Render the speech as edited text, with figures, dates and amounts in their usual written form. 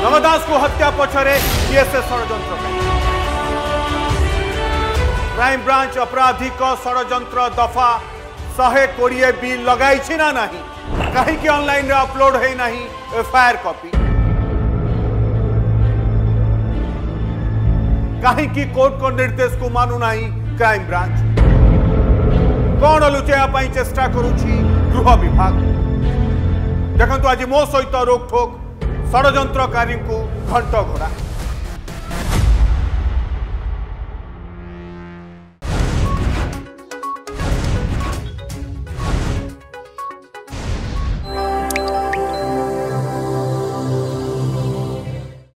रामदास को हत्या पछरे किए से षड्यंत्र। क्राइम ब्रांच आपराधिक षड्यंत्र दफा 120 भी लगाई ना नहीं, कहीं ऑनलाइन अपलोड है नहीं एफआईआर कॉपी, कहीं कोर्ट को निर्देश को मानु नहीं क्राइम ब्रांच, कौन लुचेवा चेष्टा करुछि गृह विभाग। देखंतु आज मो सहित रोकठोक षड्यंत्रकारी को घंट घोड़ा।